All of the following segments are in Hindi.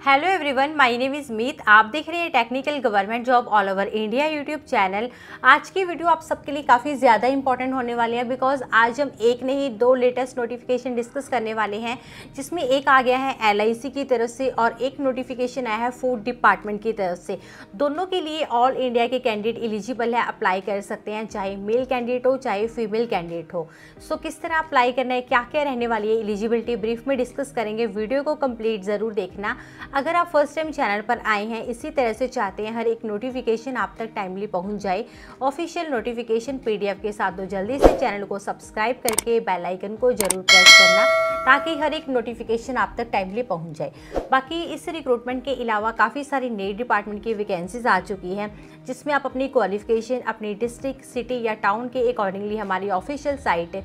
Hello everyone, my name is Meet. आप देख रहे हैं technical government job all over India YouTube channel. आज की वीडियो आप सबके लिए काफ़ी ज़्यादा इंपॉर्टेंट होने वाली है बिकॉज आज हम एक नहीं दो लेटेस्ट नोटिफिकेशन डिस्कस करने वाले हैं, जिसमें एक आ गया है LIC की तरफ से और एक नोटिफिकेशन आया है फूड डिपार्टमेंट की तरफ से। दोनों के लिए ऑल इंडिया के कैंडिडेट एलिजिबल है, अप्लाई कर सकते हैं, चाहे मेल कैंडिडेट हो चाहे फीमेल कैंडिडेट हो। सो किस तरह अप्लाई करना है, क्या क्या रहने वाली है एलिजिबिलिटी, ब्रीफ में डिस्कस करेंगे। वीडियो को कंप्लीट ज़रूर देखना। अगर आप फर्स्ट टाइम चैनल पर आए हैं, इसी तरह से चाहते हैं हर एक नोटिफिकेशन आप तक टाइमली पहुंच जाए ऑफिशियल नोटिफिकेशन PDF के साथ, तो जल्दी से चैनल को सब्सक्राइब करके बेल आइकन को जरूर प्रेस करना ताकि हर एक नोटिफिकेशन आप तक टाइमली पहुंच जाए। बाकी इस रिक्रूटमेंट के अलावा काफ़ी सारी नई डिपार्टमेंट की वैकेंसीज आ चुकी हैं, जिसमें आप अपनी क्वालिफिकेशन अपनी डिस्ट्रिक्ट, सिटी या टाउन के अकॉर्डिंगली हमारी ऑफिशियल साइट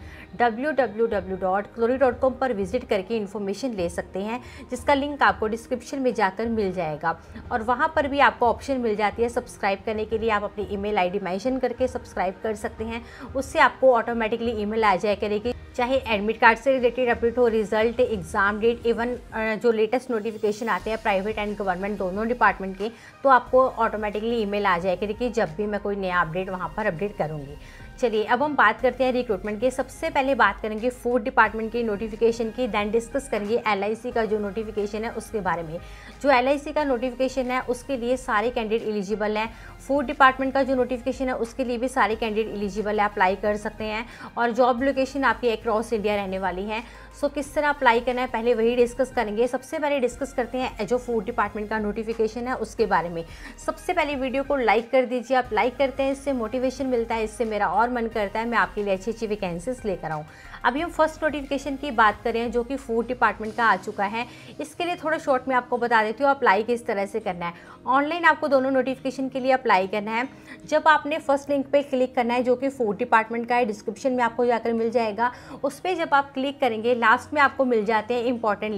www.clory.com पर विजिट करके इन्फॉर्मेशन ले सकते हैं, जिसका लिंक आपको डिस्क्रिप्शन में जाकर मिल जाएगा। और वहां पर भी आपको ऑप्शन मिल जाती है सब्सक्राइब करने के लिए। आप अपनी ईमेल ID मेंशन करके सब्सक्राइब कर सकते हैं, उससे आपको ऑटोमेटिकली ईमेल आ जाया करेगी, चाहे एडमिट कार्ड से रिलेटेड अपडेट हो, रिजल्ट, एग्जाम डेट, इवन जो लेटेस्ट नोटिफिकेशन आते हैं प्राइवेट एंड गवर्नमेंट दोनों डिपार्टमेंट के, तो आपको ऑटोमेटिकली ईमेल आ जाया करेगी जब भी मैं कोई नया अपडेट वहाँ पर अपडेट करूँगी। चलिए अब हम बात करते हैं रिक्रूटमेंट की। सबसे पहले बात करेंगे फूड डिपार्टमेंट की नोटिफिकेशन की, देन डिस्कस करेंगे LIC का जो नोटिफिकेशन है उसके बारे में। जो LIC का नोटिफिकेशन है उसके लिए सारे कैंडिडेट एलिजिबल हैं। फूड डिपार्टमेंट का जो नोटिफिकेशन है उसके लिए भी सारे कैंडिडेट एलिजिबल है, अप्लाई कर सकते हैं। और जॉब लोकेशन आपकी अक्रॉस इंडिया रहने वाली है। सो किस तरह अप्लाई करना है पहले वही डिस्कस करेंगे। सबसे पहले डिस्कस करते हैं जो फूड डिपार्टमेंट का नोटिफिकेशन है उसके बारे में। सबसे पहले वीडियो को लाइक कर दीजिए। आप लाइक करते हैं, इससे मोटिवेशन मिलता है, इससे मेरा और मन करता है मैं आपके लिए अच्छी अच्छी वैकेंसीज लेकर आऊँ। अभी हम फर्स्ट नोटिफिकेशन की बात करें जो कि फूड डिपार्टमेंट का आ चुका है। इसके लिए थोड़ा शॉर्ट में आपको बता देती हूँ अप्लाई किस तरह से करना है। ऑनलाइन आपको दोनों नोटिफिकेशन के लिए अप्लाई करना है। जब आपने फर्स्ट लिंक पे क्लिक करना है जो कि फूड डिपार्टमेंट का है, डिस्क्रिप्शन में आपको जाकर मिल जाएगा। उस पर जब आप क्लिक करेंगे लास्ट में आपको मिल जाते हैं इंपॉर्टेंट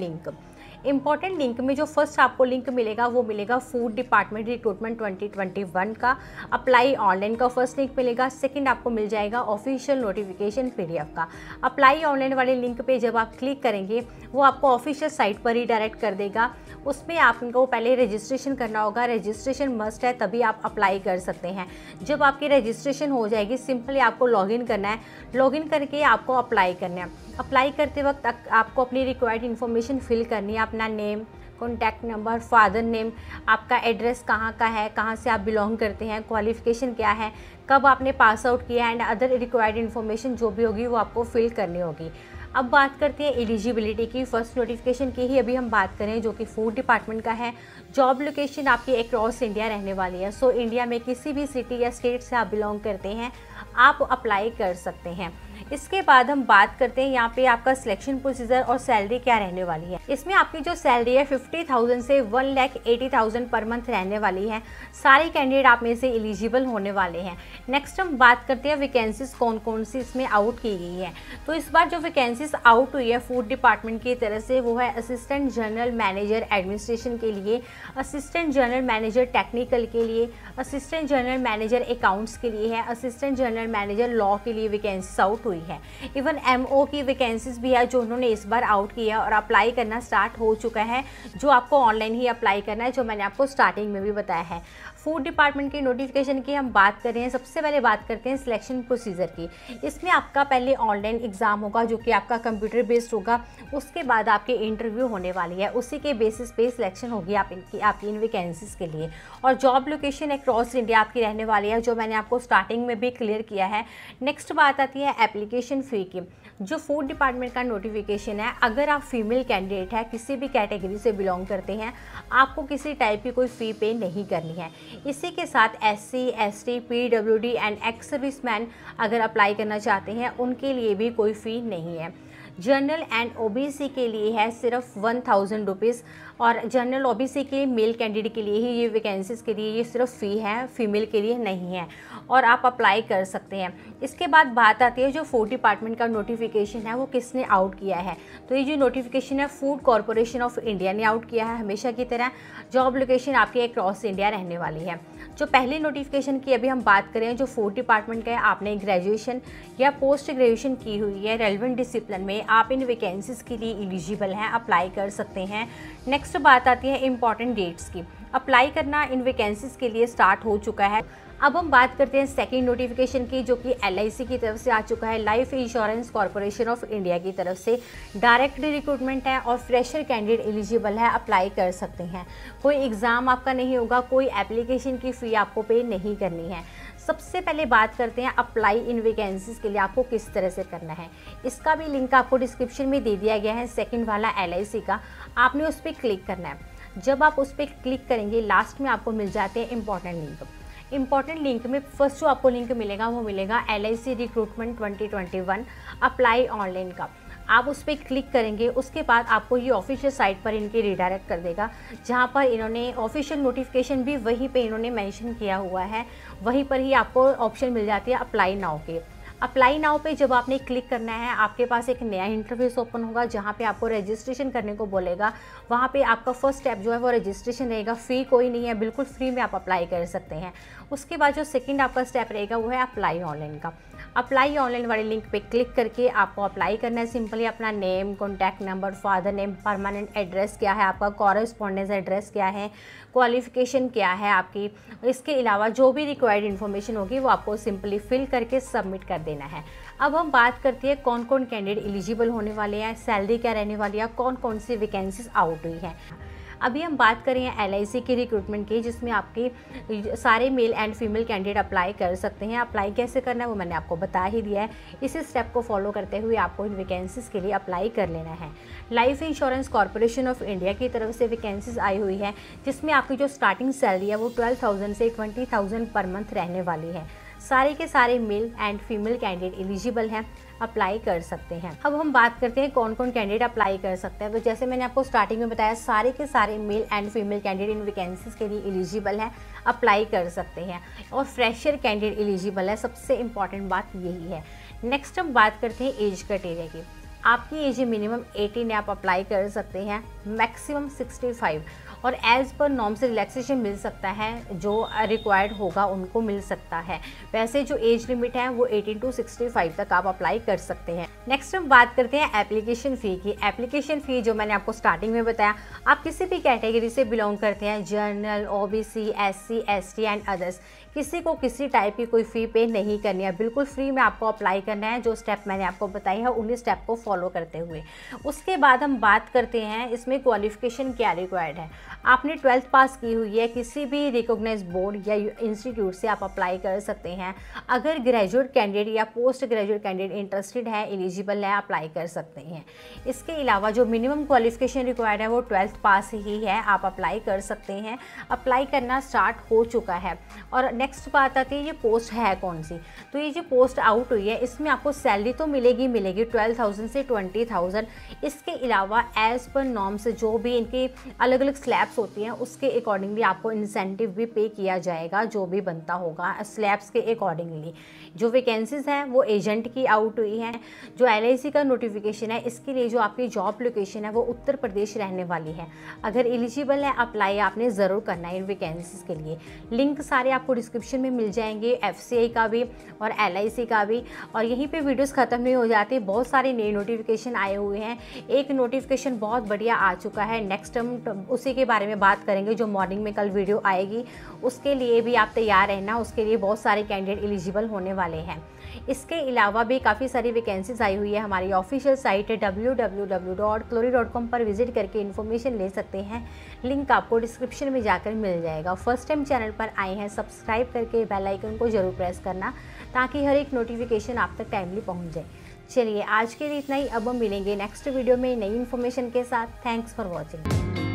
लिंक में जो फर्स्ट आपको लिंक मिलेगा वो मिलेगा फूड डिपार्टमेंट रिक्रूटमेंट 2021 का अप्लाई ऑनलाइन का फर्स्ट लिंक मिलेगा। सेकंड आपको मिल जाएगा ऑफिशियल नोटिफिकेशन PDF का। अप्लाई ऑनलाइन वाले लिंक पे जब आप क्लिक करेंगे वो आपको ऑफिशियल साइट पर ही डायरेक्ट कर देगा। उसमें आपको पहले रजिस्ट्रेशन करना होगा, रजिस्ट्रेशन मस्ट है तभी आप अप्लाई कर सकते हैं। जब आपकी रजिस्ट्रेशन हो जाएगी सिंपली आपको लॉगिन करना है, लॉगिन करके आपको अप्लाई करना है। अप्लाई करते वक्त आपको अपनी रिक्वायर्ड इन्फॉर्मेशन फिल करनी है, अपना name, contact number, father name, आपका एड्रेस कहाँ का है, कहाँ से आप बिलोंग करते हैं, क्वालिफ़िकेशन क्या है, कब आपने पास आउट किया एंड अदर रिक्वायर्ड इन्फॉर्मेशन जो भी होगी वो आपको फिल करनी होगी। अब बात करते हैं एलिजिबिलिटी की। फर्स्ट नोटिफिकेशन की ही अभी हम बात करें जो कि फूड डिपार्टमेंट का है। जॉब लोकेशन आपकी अक्रॉस इंडिया रहने वाली है। सो इंडिया में किसी भी सिटी या स्टेट से आप बिलोंग करते हैं आप अप्लाई कर सकते हैं। इसके बाद हम बात करते हैं यहाँ पे आपका सिलेक्शन प्रोसीजर और सैलरी क्या रहने वाली है। इसमें आपकी जो सैलरी है 50,000 से 1,80,000 पर मंथ रहने वाली है। सारे कैंडिडेट आप में से एलिजिबल होने वाले हैं। नेक्स्ट हम बात करते हैं वैकेंसीज कौन कौन सी इसमें आउट की गई है। तो इस बार जो वैकेंसीज आउट हुई है फूड डिपार्टमेंट की तरफ से वो है असिस्टेंट जनरल मैनेजर एडमिनिस्ट्रेशन के लिए, असिस्टेंट जनरल मैनेजर टेक्निकल के लिए, असिस्टेंट जनरल मैनेजर अकाउंट्स के लिए है, असिस्टेंट जनरल मैनेजर लॉ के लिए वैकेंसीज आउट हुई है। इवन MO की वैकेंसीज भी है जो उन्होंने इस बार आउट किया और अप्लाई करना स्टार्ट हो चुका है, जो आपको ऑनलाइन ही अप्लाई करना है, जो मैंने आपको स्टार्टिंग में भी बताया है। फूड डिपार्टमेंट की नोटिफिकेशन की हम बात करें, सबसे पहले बात करते हैं सिलेक्शन प्रोसीजर की। इसमें आपका पहले ऑनलाइन एग्जाम होगा जो कि आपका कंप्यूटर बेस्ड होगा, उसके बाद आपके इंटरव्यू होने वाली है, उसी के बेसिस पे सिलेक्शन होगी आपकी इन वैकेंसीज के लिए। और जॉब लोकेशन अक्रॉस इंडिया आपकी रहने वाली है, जो मैंने आपको स्टार्टिंग में भी क्लियर किया है। नेक्स्ट बात आती है एप्लीकेशन फ़ी की। जो फूड डिपार्टमेंट का नोटिफिकेशन है, अगर आप फीमेल कैंडिडेट है, किसी भी कैटेगरी से बिलोंग करते हैं, आपको किसी टाइप की कोई फ़ी पे नहीं करनी है। इसी के साथ SC, ST, PWD and ex serviceman अगर अप्लाई करना चाहते हैं उनके लिए भी कोई फ़ी नहीं है। जनरल एंड OBC के लिए है सिर्फ 1,000 रुपीज़, और जनरल OBC के मेल कैंडिडेट के लिए ही ये वैकेंसीज़ के लिए ये सिर्फ फ़ी है, फीमेल के लिए नहीं है, और आप अप्लाई कर सकते हैं। इसके बाद बात आती है जो फूड डिपार्टमेंट का नोटिफिकेशन है वो किसने आउट किया है। तो ये जो नोटिफिकेशन है फूड कॉरपोरेशन ऑफ इंडिया ने आउट किया है। हमेशा की तरह जॉब लोकेशन आपकी अक्रॉस इंडिया रहने वाली है। जो पहले नोटिफिकेशन की अभी हम बात करें जो फूड डिपार्टमेंट का है, आपने ग्रेजुएशन या पोस्ट ग्रेजुएशन की हुई है रेलेवेंट डिसिप्लिन में, आप इन वैकेंसीज़ के लिए एलिजिबल हैं, अप्लाई कर सकते हैं। नेक्स्ट बात आती है इम्पॉर्टेंट डेट्स की। अप्लाई करना इन वैकेंसीज़ के लिए स्टार्ट हो चुका है। अब हम बात करते हैं सेकंड नोटिफिकेशन की, जो कि LIC की तरफ से आ चुका है, life insurance corporation of India की तरफ से। डायरेक्ट रिक्रूटमेंट है और फ्रेशर कैंडिडेट एलिजिबल है, अप्लाई कर सकते हैं। कोई एग्ज़ाम आपका नहीं होगा, कोई एप्लीकेशन की फ़ी आपको पे नहीं करनी है। सबसे पहले बात करते हैं अप्लाई इन वैकेंसीज़ के लिए आपको किस तरह से करना है। इसका भी लिंक आपको डिस्क्रिप्शन में दे दिया गया है, सेकंड वाला LIC का। आपने उस पर क्लिक करना है। जब आप उस पर क्लिक करेंगे, लास्ट में आपको मिल जाते हैं इंपॉर्टेंट लिंक। इंपॉर्टेंट लिंक में फर्स्ट जो आपको लिंक मिलेगा वो मिलेगा LIC रिक्रूटमेंट 2021 अप्लाई ऑनलाइन का। आप उस पर क्लिक करेंगे, उसके बाद आपको ये ऑफिशियल साइट पर इनके रिडायरेक्ट कर देगा, जहाँ पर इन्होंने ऑफिशियल नोटिफिकेशन भी वहीं पे इन्होंने मेंशन किया हुआ है। वहीं पर ही आपको ऑप्शन मिल जाती है अप्लाई नाउ के। अप्लाई नाउ पे जब आपने क्लिक करना है, आपके पास एक नया इंटरफेस ओपन होगा, जहाँ पे आपको रजिस्ट्रेशन करने को बोलेगा। वहाँ पे आपका फर्स्ट स्टेप जो है वो रजिस्ट्रेशन रहेगा। फ़ी कोई नहीं है, बिल्कुल फ्री में आप अप्लाई कर सकते हैं। उसके बाद जो सेकंड आपका स्टेप रहेगा वो है अप्लाई ऑनलाइन का। अप्लाई ऑनलाइन वाले लिंक पे क्लिक करके आपको अप्लाई करना है। सिंपली अपना name, contact number, father name, permanent address क्या है आपका, कॉरेस्पॉन्डेंस एड्रेस क्या है, क्वालिफ़िकेशन क्या है आपकी, इसके अलावा जो भी रिक्वायर्ड इन्फॉर्मेशन होगी वो आपको सिंपली फिल करके सबमिट कर देना है। अब हम बात करते हैं कौन कौन कैंडिडेट एलिजिबल होने वाले हैं, सैलरी क्या रहने वाली है, कौन कौन सी वैकेंसीज आउट हुई हैं। अभी हम बात करें LIC की रिक्रूटमेंट की, जिसमें आपके सारे male and female candidate apply कर सकते हैं। अप्लाई कैसे करना है वो मैंने आपको बता ही दिया है। इसी स्टेप को फॉलो करते हुए आपको इन वैकेंसीज़ के लिए अप्लाई कर लेना है। Life insurance corporation of India की तरफ से वैकेंसीज आई हुई है, जिसमें आपकी जो स्टार्टिंग सैलरी है वो 12,000 से 20,000 पर मंथ रहने वाली है। सारे के सारे male and female candidate eligible हैं, अप्लाई कर सकते हैं। अब हम बात करते हैं कौन कौन कैंडिडेट अप्लाई कर सकते हैं। तो जैसे मैंने आपको स्टार्टिंग में बताया, सारे के सारे मेल एंड फीमेल कैंडिडेट इन वैकेंसीज के लिए एलिजिबल हैं, अप्लाई कर सकते हैं। और फ्रेशर कैंडिडेट एलिजिबल है, सबसे इंपॉर्टेंट बात यही है। नेक्स्ट हम बात करते हैं एज क्राइटेरिया की। आपकी एज मिनिमम 18 है, आप अप्लाई कर सकते हैं, मैक्सिमम 65। और एज़ पर नॉर्म से रिलैक्सेशन मिल सकता है, जो रिक्वायर्ड होगा उनको मिल सकता है। वैसे जो एज लिमिट है वो 18 to 65 तक आप अप्लाई कर सकते हैं। नेक्स्ट हम बात करते हैं एप्लीकेशन फ़ी की। एप्लीकेशन फ़ी जो मैंने आपको स्टार्टिंग में बताया, आप किसी भी कैटेगरी से बिलोंग करते हैं, general, OBC, SC, ST and others, किसी को किसी टाइप की कोई फ़ी पे नहीं करनी है, बिल्कुल फ्री में आपको अप्लाई करना है। जो स्टेप मैंने आपको बताई है उन्हीं स्टेप को फॉलो करते हुए। उसके बाद हम बात करते हैं इसमें क्वालिफ़िकेशन क्या रिक्वायर्ड है। आपने 12th पास की हुई है, किसी भी रिकॉग्नाइज्ड बोर्ड या इंस्टीट्यूट से आप अप्लाई कर सकते हैं। अगर ग्रेजुएट कैंडिडेट या पोस्ट ग्रेजुएट कैंडिडेट इंटरेस्टेड है, एलिजिबल है, अप्लाई कर सकते हैं। इसके अलावा जो मिनिमम क्वालिफ़िकेशन रिक्वायर्ड है वो 12th पास ही है, आप अप्लाई कर सकते हैं। अप्लाई करना स्टार्ट हो चुका है। और नेक्स्ट बात आती है ये पोस्ट है कौन सी। तो ये जो पोस्ट आउट हुई है, इसमें आपको सैलरी तो मिलेगी 12,000 से 20,000। इसके अलावा एज़ पर नॉर्म्स जो भी इनकी अलग अलग स्लैब्स होती हैं, उसके अकॉर्डिंगली आपको इंसेंटिव भी पे किया जाएगा, जो भी बनता होगा स्लैब्स के अकॉर्डिंगली। जो वैकेंसीज हैं वो एजेंट की आउट हुई हैं। जो LIC का नोटिफिकेशन है, इसके लिए जो आपकी जॉब लोकेशन है वो उत्तर प्रदेश रहने वाली है। अगर एलिजिबल है, अप्लाई आपने ज़रूर करना है इन वैकेंसीज के लिए। लिंक सारे आपको डिस्क्रिप्शन में मिल जाएंगे, FCI का भी और LIC का भी। और यहीं पे वीडियोस ख़त्म नहीं हो जाती, बहुत सारे नए नोटिफिकेशन आए हुए हैं। एक नोटिफिकेशन बहुत बढ़िया आ चुका है, नेक्स्ट हम उसी के बारे में बात करेंगे, जो मॉर्निंग में कल वीडियो आएगी। उसके लिए भी आप तैयार रहना, उसके लिए बहुत सारे कैंडिडेट एलिजिबल होने वाले हैं। इसके अलावा भी काफ़ी सारी वैकेंसीज आई हुई है। हमारी ऑफिशियल साइट है www.clory.com पर विजिट करके इन्फॉर्मेशन ले सकते हैं। लिंक आपको डिस्क्रिप्शन में जाकर मिल जाएगा। फर्स्ट टाइम चैनल पर आए हैं, सब्सक्राइब करके बेल आइकन को ज़रूर प्रेस करना, ताकि हर एक नोटिफिकेशन आप तक टाइमली पहुंच जाए। चलिए आज के लिए इतना ही। अब हम मिलेंगे नेक्स्ट वीडियो में नई इन्फॉर्मेशन के साथ। Thanks for watching.